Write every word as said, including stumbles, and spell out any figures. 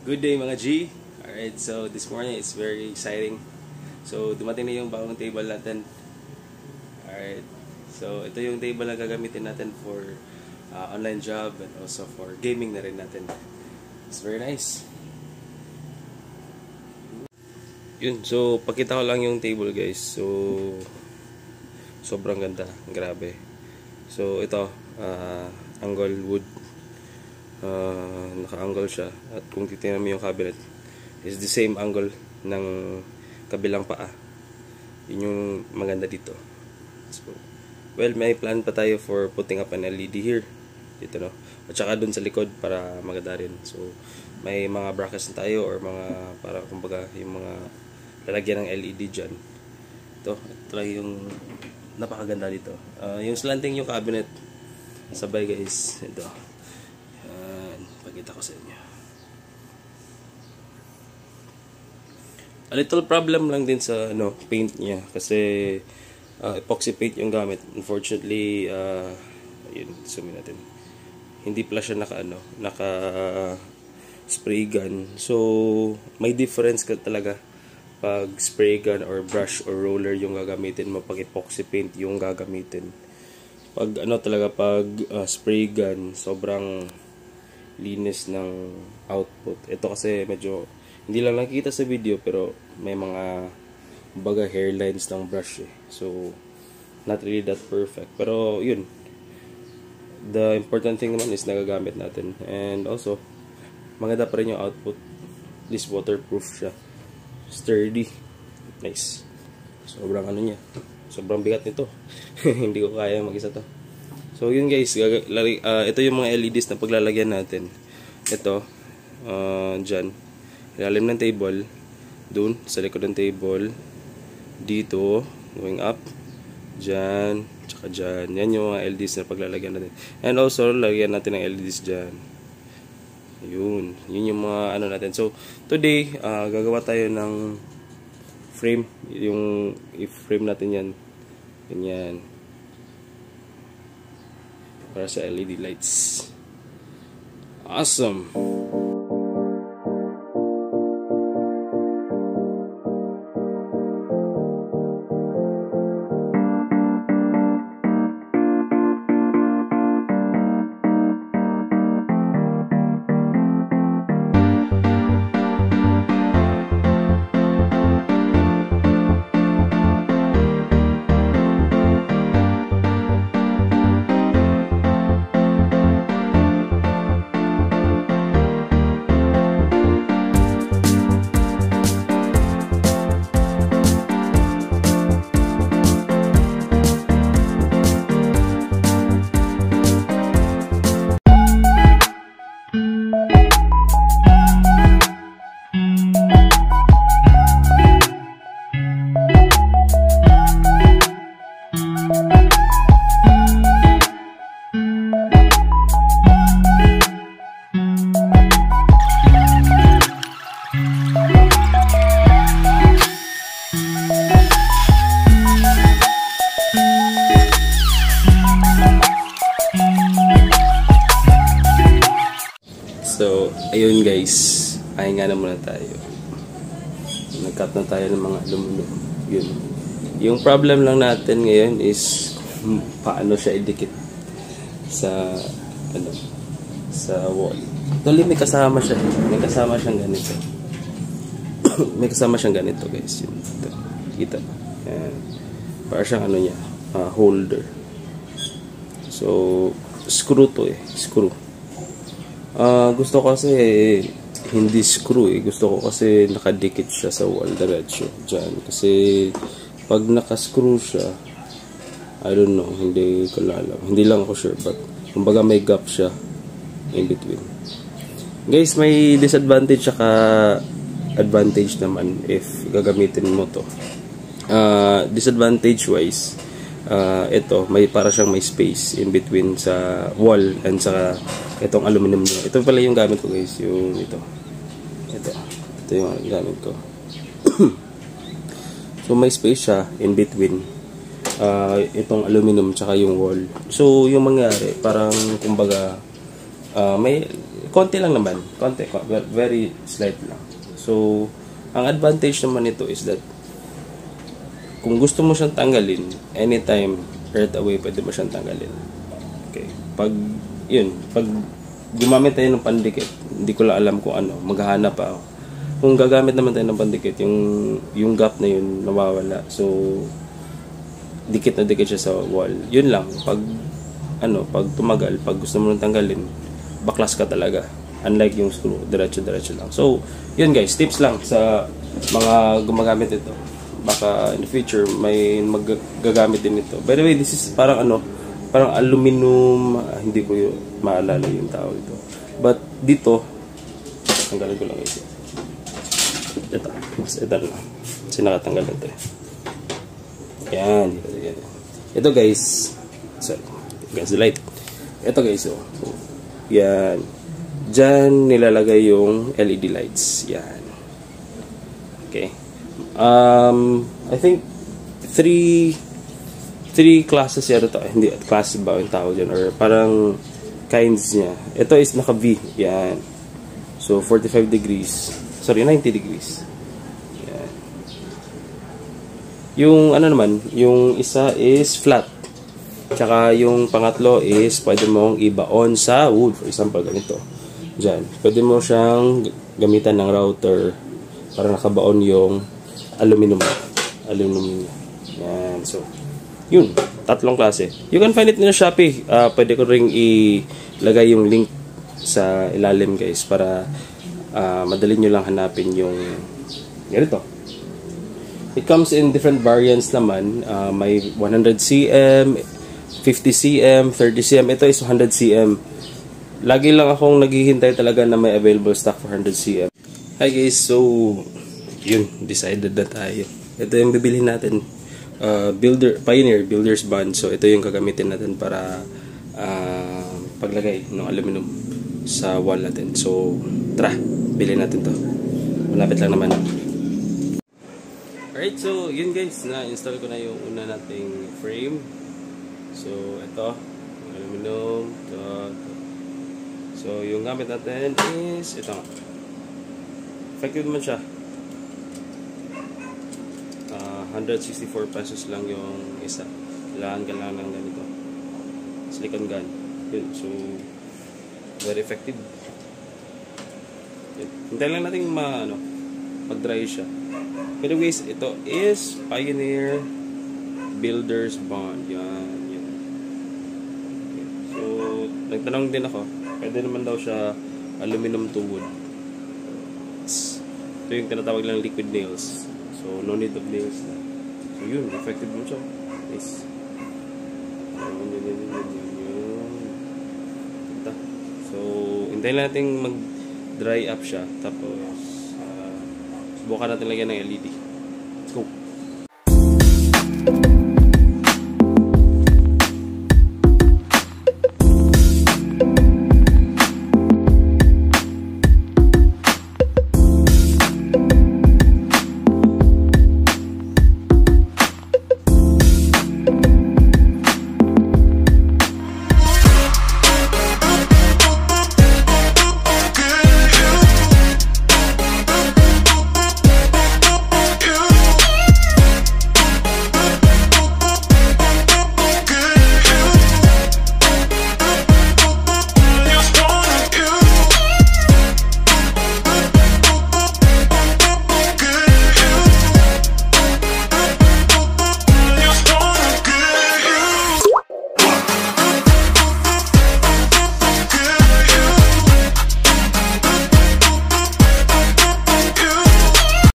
Good day mga G. Alright, so this morning it's very exciting. So dumating na yung bagong table natin. Alright, so ito yung table na gagamitin natin for uh, online job and also for gaming na rin natin. It's very nice. Yun, so pakita ko lang yung table guys. So sobrang ganda, grabe. So ito, uh, angle wood. Uh, naka-angle siya at kung titingnan mo yung cabinet is the same angle ng kabilang paa. Yun yung maganda dito. So, well, may plan pa tayo for putting up an L E D here dito, no? At saka dun sa likod para maganda rin. So may mga brackets na tayo or mga para kumbaga yung mga lalagyan ng L E D dyan. Ito, ito lang yung napakaganda dito. Uh, yung slanting yung cabinet sabay guys. Ito, pakita ko sa inyo. A little problem lang din sa ano, paint niya kasi uh, epoxy paint yung gamit. Unfortunately, uh, yun, zoom natin. Hindi pala siya naka ano, naka uh, spray gun. So, may difference ka talaga pag spray gun or brush or roller yung gagamitin mo, pag epoxy paint yung gagamitin. Pag ano talaga, pag uh, spray gun, sobrang linis ng output. Ito kasi medyo hindi lang nakikita sa video pero may mga baga hairlines ng brush eh. So not really that perfect. Pero yun, the important thing naman is nagagamit natin. And also maganda pa rin yung output. At least waterproof siya. Sturdy. Nice. Sobrang ano niya. Sobrang bigat nito. Hindi ko kaya mag-isa to. So yun guys, uh, ito yung mga L E Ds na paglalagyan natin. Ito, uh, dyan, ilalim ng table, dun, sa likod ng table, dito, going up, dyan, tsaka dyan. Yan yung mga L E Ds na paglalagyan natin. And also, lagyan natin ng L E Ds dyan. Yun, yun yung mga ano natin. So, today, uh, gagawa tayo ng frame. Yung i-frame natin yan. Ganyan. Para sa L E D lights. Awesome. So, ayun guys, pahinga na muna tayo. Nag-cut na tayo ng mga aluminum. Yun. Yung problem lang natin ngayon is paano siya idikit sa ano, sa wall. Actually, may kasama siya. May kasama siyang ganito. May kasama siyang ganito guys. Yun. Ito. Kita ba? Yan. Para siyang ano niya, uh, holder. So, screw to eh. Screw. Uh, gusto ko kasi eh, hindi screw eh. Gusto ko kasi nakadikit siya sa wall diretso dyan. Kasi pag nakascrew siya, I don't know, hindi ko alam. Hindi lang ako sure, but kumbaga may gap siya in between. Guys, may disadvantage saka advantage naman if gagamitin mo to. Uh, disadvantage wise, uh, ito, may para siyang may space in between sa wall and sa itong aluminum niya. Ito pala yung gamit ko guys, yung ito. Ito. Ito yung gamit ko. So may space siya in between uh, itong aluminum tsaka yung wall. So yung mangyari, parang kumbaga uh, may konti lang naman. Konti. Very slight lang. So, ang advantage naman nito is that kung gusto mo siyang tanggalin, anytime, right away, pwede mo siyang tanggalin. Okay. Pag, yun, pag gumamit tayo ng pandikit, hindi ko lang alam kung ano, maghahanap pa ako. Kung gagamit naman tayo ng pandikit, yung, yung gap na yun, nawawala. So, dikit na dikit siya sa wall. Yun lang. Pag, ano, pag tumagal, pag gusto mo nang tanggalin, baklas ka talaga. Unlike yung screw, diretso-diretso lang. So, yun guys, tips lang sa mga gumagamit ito. Baka in the future, may magagamit din ito. By the way, this is parang ano, parang aluminum, ah, hindi ko yung maalala yung tawag ito. But dito, tanggalin ko lang ito. Ito, mas ito lang. Kasi nakatanggal na ito eh. Yan, yan. Ito guys, sorry, guys, the light. Ito guys, oh. Yan. Diyan nilalagay yung L E D lights. Yan. Okay. Um, I think three three classes yata to. Hindi, classes ba yung tawag dyan? Or parang kinds niya. Ito is naka-V. Yan. So, forty-five degrees. Sorry, ninety degrees. Yan. Yung ano naman, yung isa is flat. Tsaka yung pangatlo is pwede mong ibaon sa wood. For example, ganito. Diyan. Pwede mo siyang gamitan ng router para nakabaon yung aluminum. Aluminum. Yan. So, yun. Tatlong klase. You can find it in Shopee. Uh, pwede ko ring ilagay yung link sa ilalim guys para uh, madali nyo lang hanapin yung ganito. It comes in different variants naman. Uh, may one hundred centimeters, fifty centimeters, thirty centimeters. Ito is one hundred centimeters. Lagi lang akong naghihintay talaga na may available stock for one hundred centimeters. Hi guys, so yun, decided na tayo. Ito yung bibilihin natin. Uh, Builder, Pioneer Builder's Bond. So ito yung gagamitin natin para uh, paglagay ng aluminum sa wall natin. So tara, bilhin natin to. Malapit lang naman. Alright, so yun guys, na-install ko na yung una nating frame. So ito, aluminum, ito, ito. So, yung gamit natin is ito nga. Effective naman siya. Uh, one hundred sixty-four pesos lang yung isa. Kailangan ka lang ng ganito. Silicone gun. Yun. So, very effective. Yun. Hintayin lang natin ma, ano, mag-dry siya. Anyways, ito is Pioneer Builder's Bond. Yan. Yan. Okay. So, nagtanong din ako. Pwede naman daw siya aluminum to wood. Ito yung tinatawag lang liquid nails. So, no need of nails na. So, yun. Effective mo siya. Nice. Yun, yun, yun, yun, yun, yun. Ito. So, hintayin natin mag-dry up siya. Tapos, uh, subukan natin lagyan ng L E D.